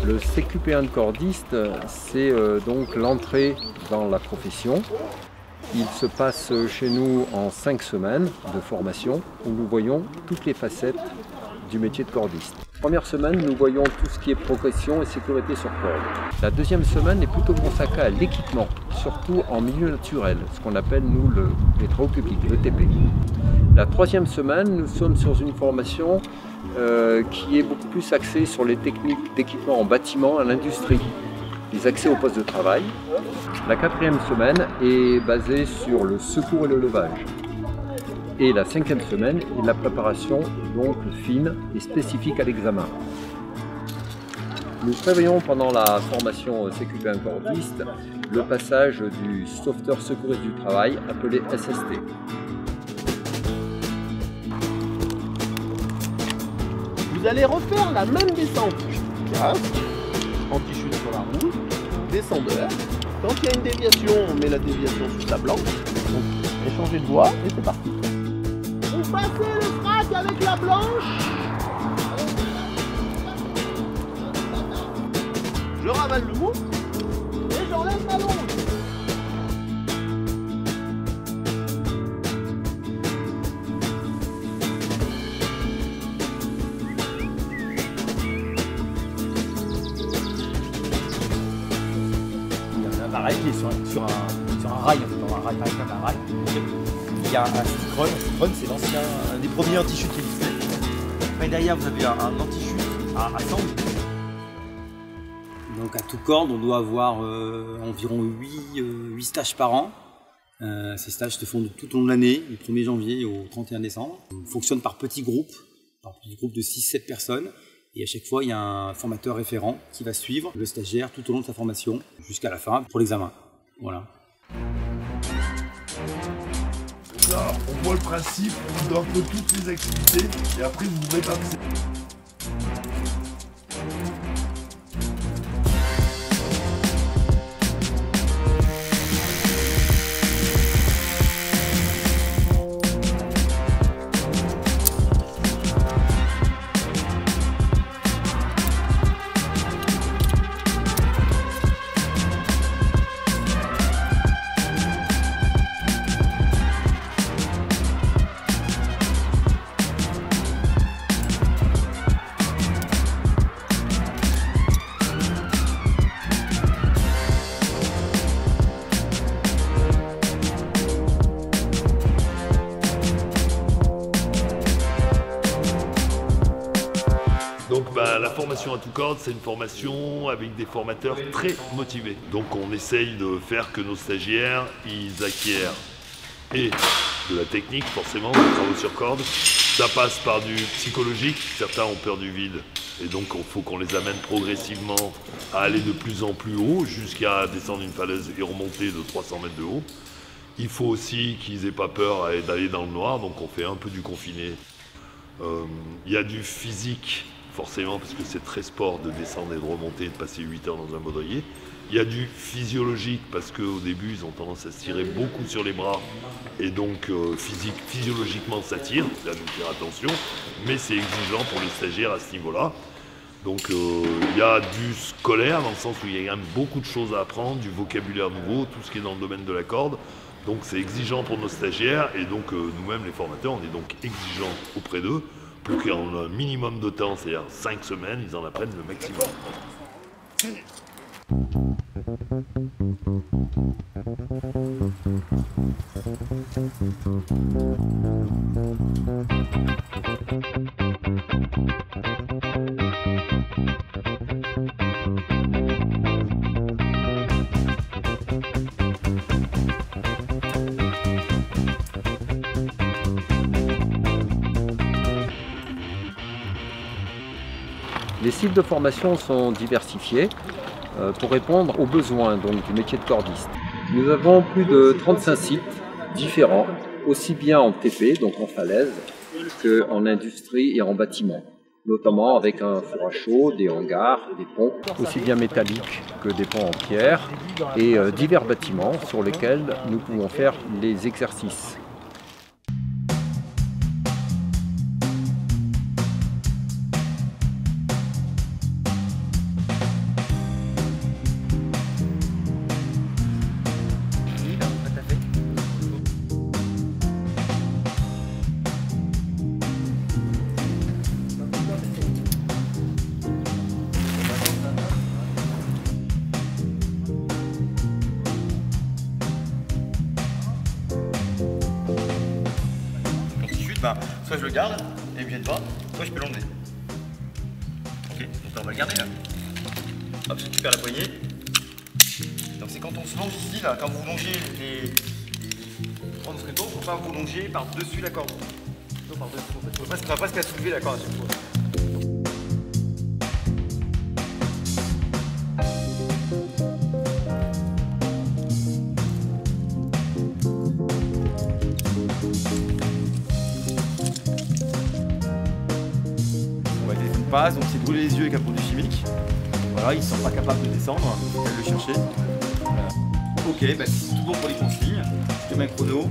Le CQP1 de cordiste, c'est donc l'entrée dans la profession. Il se passe chez nous en 5 semaines de formation où nous voyons toutes les facettes du métier de cordiste. Première semaine, nous voyons tout ce qui est progression et sécurité sur corde. La deuxième semaine est plutôt consacrée à l'équipement, surtout en milieu naturel, ce qu'on appelle nous les travaux publics, le TP. La troisième semaine, nous sommes sur une formation qui est beaucoup plus axée sur les techniques d'équipement en bâtiment, à l'industrie, les accès au poste de travail. La quatrième semaine est basée sur le secours et le levage. Et la cinquième semaine est la préparation donc fine et spécifique à l'examen. Nous prévoyons pendant la formation CQP1 cordiste le passage du sauveteur secouriste du travail appelé SST. Vous allez refaire la même descente. Casque, anti-chute sur la roue, descendeur. Quand il y a une déviation, on met la déviation sous sa blanche. Donc, échanger de voie et c'est parti. Vous passez le frac avec la blanche. Je ravale le mou et j'enlève ma longe. Pareil, il est sur un rail, dans un rail, un rail. Il y a un stick run. Stick run, c'est un des premiers anti-chutes qui existait. Après, derrière, vous avez un anti-chute à sangle. Donc, à tout corde, on doit avoir environ 8 stages par an. Ces stages se font tout au long de l'année, du 1er janvier au 31 décembre. On fonctionne par petits groupes de 6-7 personnes. Et à chaque fois, il y a un formateur référent qui va suivre le stagiaire tout au long de sa formation jusqu'à la fin pour l'examen. Voilà. Là, on voit le principe, on doit un peu toutes les activités et après vous vous répartissez. Donc la formation à tout corde, c'est une formation avec des formateurs très motivés. Donc on essaye de faire que nos stagiaires, ils acquièrent et de la technique, forcément, des travaux sur corde. Ça passe par du psychologique, certains ont peur du vide. Et donc il faut qu'on les amène progressivement à aller de plus en plus haut, jusqu'à descendre une falaise et remonter de 300 mètres de haut. Il faut aussi qu'ils n'aient pas peur d'aller dans le noir, donc on fait un peu du confiné. Il y a du physique, forcément, parce que c'est très sport de descendre et de remonter et de passer 8 heures dans un baudrier. Il y a du physiologique, parce qu'au début, ils ont tendance à se tirer beaucoup sur les bras, et donc physiologiquement, ça tire, c'est à nous faire attention, mais c'est exigeant pour les stagiaires à ce niveau-là. Donc il y a du scolaire, dans le sens où il y a quand même beaucoup de choses à apprendre, du vocabulaire nouveau, tout ce qui est dans le domaine de la corde. Donc c'est exigeant pour nos stagiaires, et donc nous-mêmes, les formateurs, on est donc exigeants auprès d'eux, pour qu'en un minimum de temps, c'est-à-dire 5 semaines, ils en apprennent le maximum. Les sites de formation sont diversifiés pour répondre aux besoins donc, du métier de cordiste. Nous avons plus de 35 sites différents, aussi bien en TP, donc en falaise, qu'en industrie et en bâtiment, notamment avec un four à chaud, des hangars, des ponts, aussi bien métalliques que des ponts en pierre, et divers bâtiments sur lesquels nous pouvons faire les exercices. soit je le garde et il me gêne pas, soit je peux l'enlever. Ok, donc là, on va le garder là. Hop, je récupère la poignée. Donc c'est quand on se longe ici, là, quand vous longez les grandes fréteaux, il ne faut pas vous longer par-dessus la corde. Non, par-dessus, en fait. On va presque la soulever la corde à chaque fois. On va utiliser une passe, donc c'est brûler les yeux avec un produit chimique. Voilà, ils ne sont pas capables de descendre, il faut le chercher. Voilà. Ok, bah, c'est tout bon pour les consignes. Je te mets un chrono.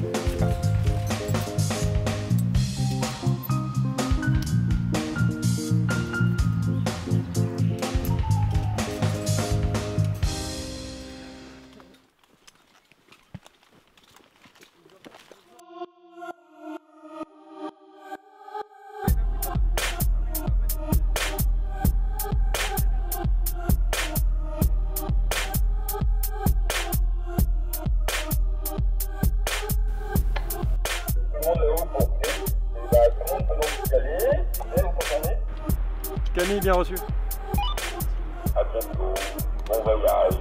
Camille, bien reçu. À bientôt. Bon voyage.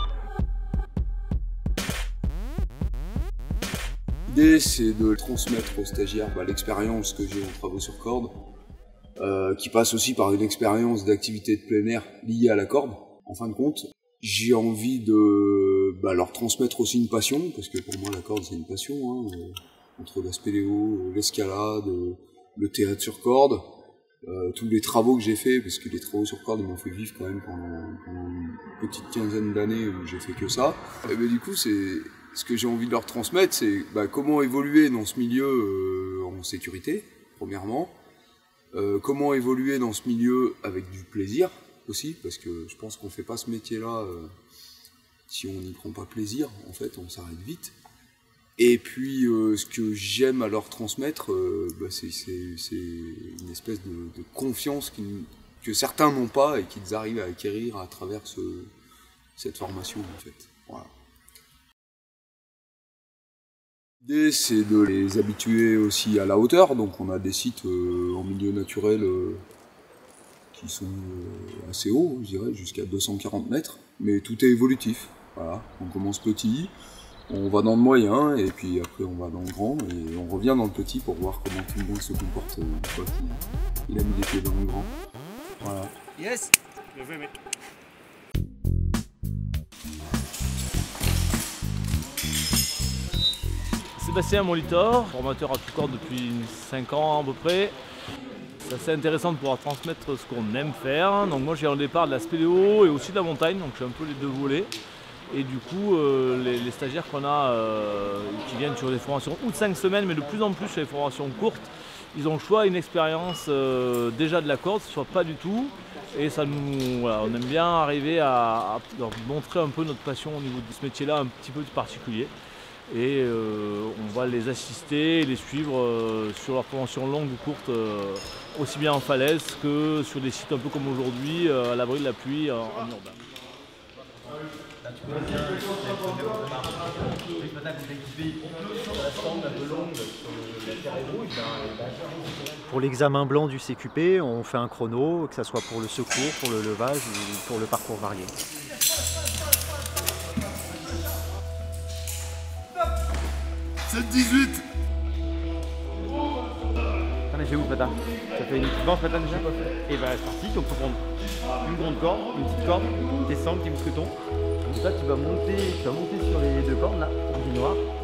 L'idée, c'est de transmettre aux stagiaires l'expérience que j'ai en travaux sur corde, qui passe aussi par une expérience d'activité de plein air liée à la corde. En fin de compte, j'ai envie de leur transmettre aussi une passion, parce que pour moi la corde c'est une passion, hein, entre la spéléo, l'escalade, le théâtre sur corde, tous les travaux que j'ai fait, parce que les travaux sur corde m'ont fait vivre quand même pendant une petite quinzaine d'années où j'ai fait que ça. Et ben, du coup, ce que j'ai envie de leur transmettre, c'est comment évoluer dans ce milieu en sécurité, premièrement, comment évoluer dans ce milieu avec du plaisir aussi, parce que je pense qu'on fait pas ce métier-là si on n'y prend pas plaisir, en fait, on s'arrête vite. Et puis, ce que j'aime à leur transmettre, c'est une espèce de confiance que certains n'ont pas et qu'ils arrivent à acquérir à travers cette formation, en fait. Voilà. L'idée, c'est de les habituer aussi à la hauteur. Donc, on a des sites en milieu naturel qui sont assez hauts, je dirais, jusqu'à 240 mètres. Mais tout est évolutif. Voilà. On commence petit. On va dans le moyen, et puis après on va dans le grand, et on revient dans le petit pour voir comment tout le monde se comporte une fois qu'il a mis les pieds dans le grand. Voilà. Yes! Bien joué, mec. Sébastien Molitor, formateur à tout corde depuis 5 ans à peu près. C'est assez intéressant de pouvoir transmettre ce qu'on aime faire. Donc moi j'ai un départ de la spéléo et aussi de la montagne, donc je suis un peu les deux volets. Et du coup, les stagiaires qu'on a qui viennent sur des formations ou de 5 semaines, mais de plus en plus sur les formations courtes, ils ont le choix, une expérience déjà de la corde, ce soit pas du tout. Et ça nous, voilà, on aime bien arriver à leur montrer un peu notre passion au niveau de ce métier-là un petit peu particulier. Et on va les assister, les suivre sur leur formation longue ou courte, aussi bien en falaise que sur des sites un peu comme aujourd'hui, à l'abri de la pluie en urbain. Pour l'examen blanc du CQP, on fait un chrono, que ce soit pour le secours, pour le levage ou pour le parcours varié. C'est 18. T'en as fait où ce matin? Ça fait une petite banque ce matin déjà? Et bah c'est parti, donc faut prendre une grande corde, une petite corde, descendre, petit mousqueton. Donc là tu vas monter sur les deux cordes là, rouge et noir.